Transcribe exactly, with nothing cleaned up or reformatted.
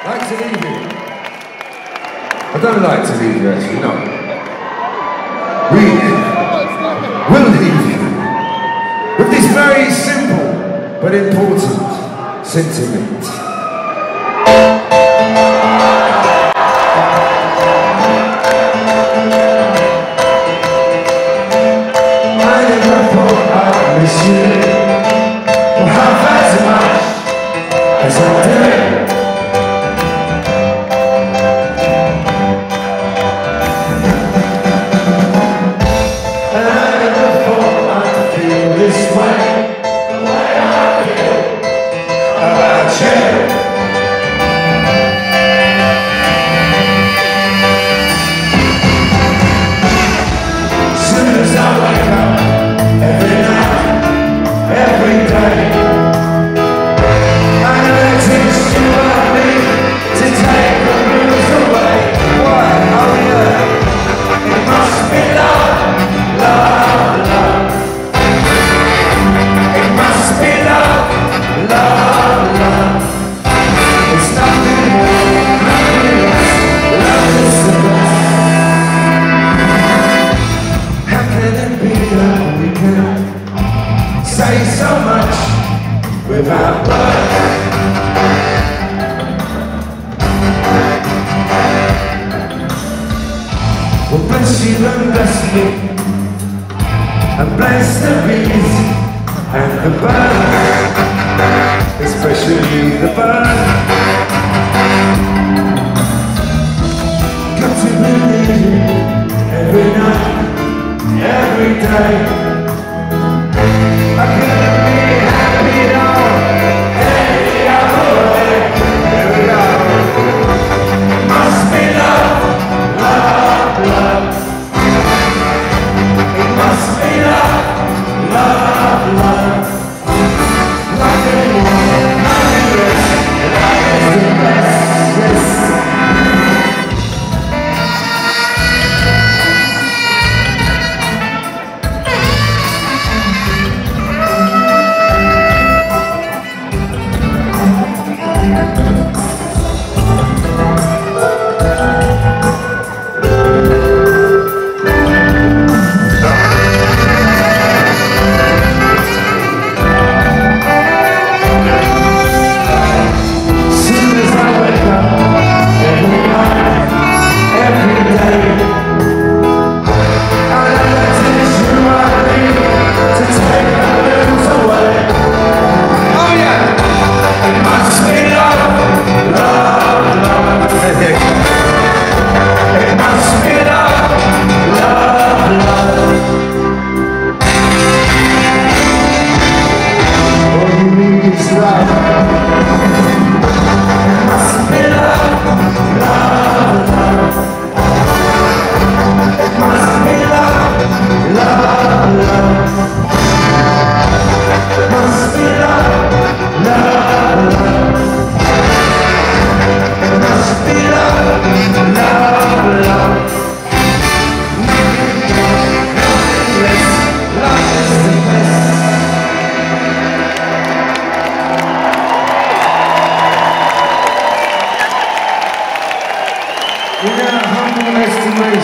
like to leave you. I don't like to leave you, actually, no. We will leave you with this very simple but important sentiment. I never thought I'd miss you or half as much as I did. This way, the way I feel about you. Soon as I wake up, every night, every day, I know it takes you like me to take the blues away. Why? Oh yeah, it must be love, love, love. Love, love, it's nothing more, nothing less. Love is the best. How can it be that we can say so much without words? Well, bless you and bless me, and bless the bees and the birds, especially the bird. Got to believe you every night, every day. I couldn't be happy at all any other way. Here we go. It must be love, love, love. It must be love, love, love. Nothing more, nothing less. Love is the best, yes. Without humble estimation.